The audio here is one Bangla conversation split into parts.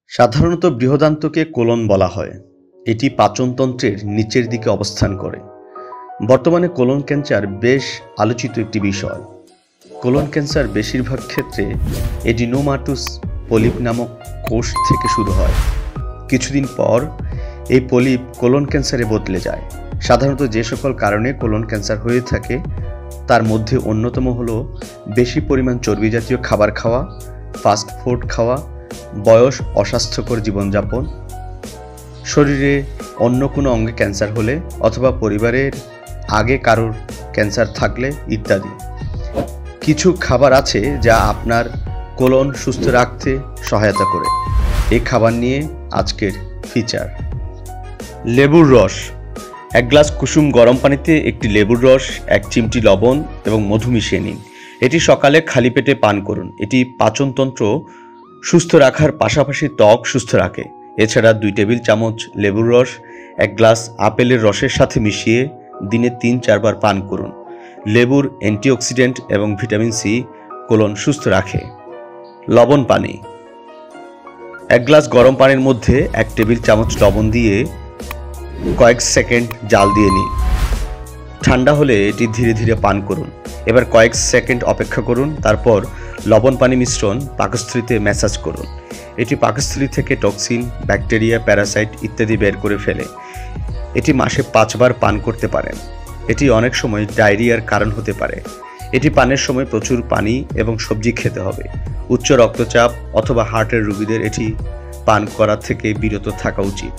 সাধারণত বৃহদান্ত্রকে কোলন বলা হয়। এটি পাচনতন্ত্রের নিচের দিকে অবস্থান করে। বর্তমানে কোলন ক্যান্সার বেশ আলোচিত একটি বিষয়। কোলন ক্যান্সার বেশিরভাগ ক্ষেত্রে এডিনোমাটোস পলিপ নামক কোষ থেকে শুরু হয়। কিছুদিন পর এই পলিপ কোলন ক্যান্সারে বদলে যায়। সাধারণত যে সকল কারণে কোলন ক্যান্সার হয়ে থাকে তার মধ্যে অন্যতম হলো বেশি পরিমাণ চর্বি জাতীয় খাবার খাওয়া, ফাস্ট ফুড খাওয়া, বয়স, অস্বাস্থ্যকর জীবনযাপন, শরীরে অন্য কোনো অঙ্গে ক্যান্সার হলে অথবা পরিবারের আগে কারোর ক্যান্সার থাকলে ইত্যাদি। কিছু খাবার আছে যা আপনার কোলন সুস্থ রাখতে সহায়তা করে। এই খাবার নিয়ে আজকের ফিচার। লেবুর রস। এক গ্লাস কুসুম গরম পানিতে একটি লেবুর রস, 1 চিমটি লবণ এবং মধু মিশিয়ে নিন। এটি সকালে খালি পেটে পান করুন। এটি পাচনতন্ত্র সুস্থ রাখার পাশাপাশি ত্বক সুস্থ রাখে। এছাড়া 2 টেবিল চামচ লেবুর রস 1 গ্লাস আপেলের রসের সাথে মিশিয়ে দিনে 3-4 বার পান করুন। লেবুর অ্যান্টিঅক্সিডেন্ট এবং ভিটামিন সি কোলন সুস্থ রাখে। লবণ পানি। 1 গ্লাস গরম পানির মধ্যে 1 টেবিল চামচ লবণ দিয়ে কয়েক সেকেন্ড জাল দিয়ে নিন। ঠান্ডা হলে এটি ধীরে ধীরে পান করুন। এবার কয়েক সেকেন্ড অপেক্ষা করুন, তারপর লবণ পানি মিশ্রণ পাকস্থলীতে ম্যাসাজ করুন। এটি পাকস্থলী থেকে টক্সিন, ব্যাকটেরিয়া, প্যারাসাইট ইত্যাদি বের করে ফেলে। এটি মাসে 5 বার পান করতে পারেন। এটি অনেক সময় ডায়রিয়ার কারণ হতে পারে। এটি পানের সময় প্রচুর পানি এবং সবজি খেতে হবে। উচ্চ রক্তচাপ অথবা হার্টের রোগীদের এটি পান করা থেকে বিরত থাকা উচিত।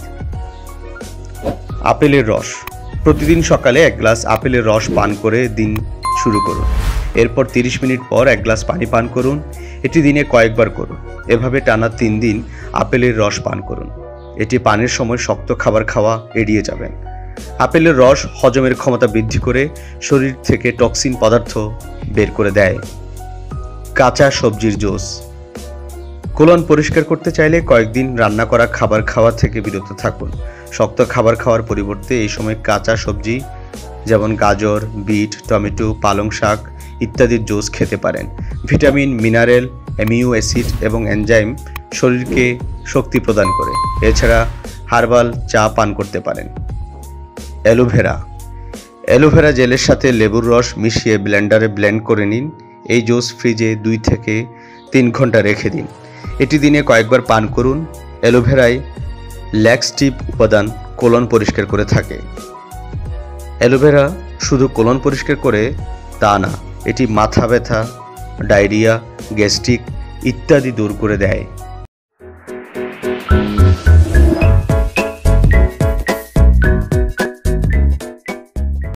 আপেলের রস। প্রতিদিন সকালে 1 গ্লাস আপেলের রস পান করে দিন শুরু করুন। এরপর 30 মিনিট পর 1 গ্লাস পানি পান করুন। এটি দিনে কয়েকবার করুন। এভাবে টানা 3 দিন আপেলের রস পান করুন। এটি পানের সময় শক্ত খাবার খাওয়া এড়িয়ে যাবেন। আপেলের রস হজমের ক্ষমতা বৃদ্ধি করে শরীর থেকে টক্সিন পদার্থ বের করে দেয়। কাঁচা সবজির জুস। কোলন পরিষ্কার করতে চাইলে কয়েকদিন রান্না করা খাবার খাওয়া থেকে বিরত থাকুন। শক্ত খাবার খাওয়ার পরিবর্তে এই সময় কাঁচা সবজি যেমন গাজর, বিট, টমেটো, পালং শাক ইত্যাদির জুস খেতে পারেন। ভিটামিন, মিনারেল, অ্যামিনো অ্যাসিড এবং এনজাইম শরীরকে শক্তি প্রদান করে। এছাড়া হার্বাল চা পান করতে পারেন। অ্যালোভেরা। অ্যালোভেরা জেলের সাথে লেবুর রস মিশিয়ে ব্লেন্ডারে ব্লেন্ড করে নিন। এই জুস ফ্রিজে 2 থেকে 3 ঘন্টা রেখে দিন। এটি দিনে কয়েকবার পান করুন। অ্যালোভেরায় ল্যাক্সটিভ উপাদান কোলন পরিষ্কার করে থাকে। অ্যালোভেরা শুধু কোলন পরিষ্কার করে তা না, এটি মাথা ব্যথা, ডায়রিয়া, গ্যাস্ট্রিক ইত্যাদি দূর করে দেয়।